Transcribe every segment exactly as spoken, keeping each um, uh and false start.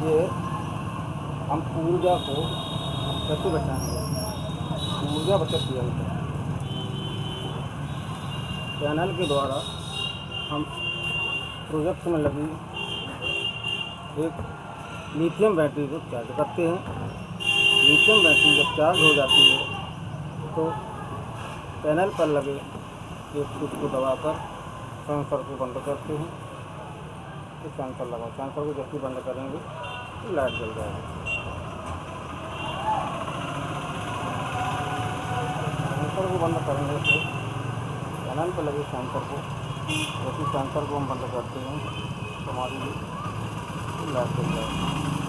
ये हम ऊर्जा को कैसे बचाएंगे, ऊर्जा बचत किया जाता है। पैनल के द्वारा हम प्रोजेक्ट में लगी एक लिथियम बैटरी को चार्ज करते हैं। लिथियम बैटरी जब चार्ज हो जाती है तो पैनल पर लगे एक स्विच को दबाकर सेंसर को बंद करते हैं। तो सेंसर लगा, सेंसर को जब भी बंद करेंगे तो लाइट जल जाएगी। सेंसर को बंद करने से पैनल पर लगे सेंसर को जब भी सेंसर को हम बंद करते हैं तो हमारी लाइट जल जाएगी।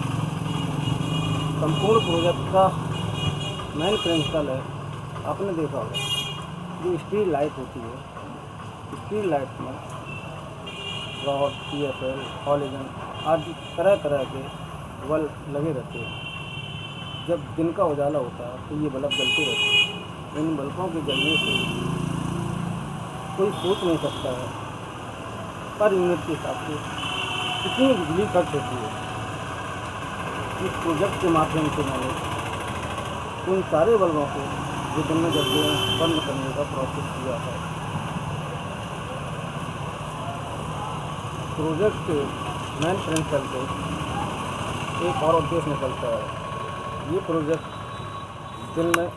संपूर्ण प्रोजेक्ट का मेन प्रिंसिपल है, आपने देखा होगा जो स्ट्रीट लाइट होती है, स्ट्रीट लाइट में rod, P F L, halogen आदि तरह तरह के बल्ब लगे रहते हैं। जब दिन का उजाला होता है तो ये बल्ब जलते रहते हैं। इन बल्बों के जलने से कोई सोच नहीं सकता है पर यूनिट के हिसाब से कितनी बिजली खर्च होती है। इस प्रोजेक्ट के माध्यम से मैंने उन सारे बल्बों को जो दिन में जलते हैं बंद करने का प्रोसेस किया है। प्रोजेक्ट के मेन प्रिंसिपल से एक और उद्देश्य निकलता है। ये प्रोजेक्ट दिन में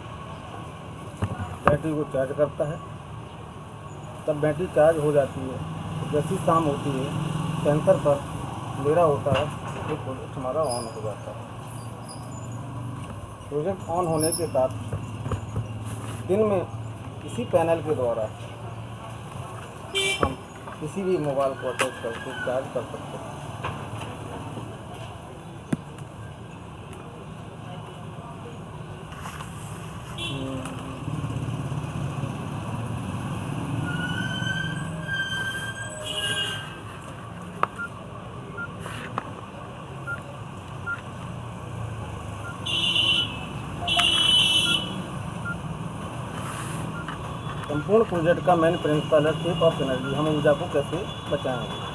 बैटरी को चार्ज करता है, तब बैटरी चार्ज हो जाती है। जैसी शाम होती है सेंसर पर अंधेरा होता है तो प्रोजेक्ट हमारा ऑन हो जाता है। प्रोजेक्ट ऑन होने के बाद दिन में इसी पैनल के द्वारा हम किसी भी मोबाइल को अटैच करके चार्ज कर सकते हैं। संपूर्ण प्रोजेक्ट का मेन प्रिंसिपल है सेव ऑफ एनर्जी। हम ऊर्जा को कैसे बचाएंगे।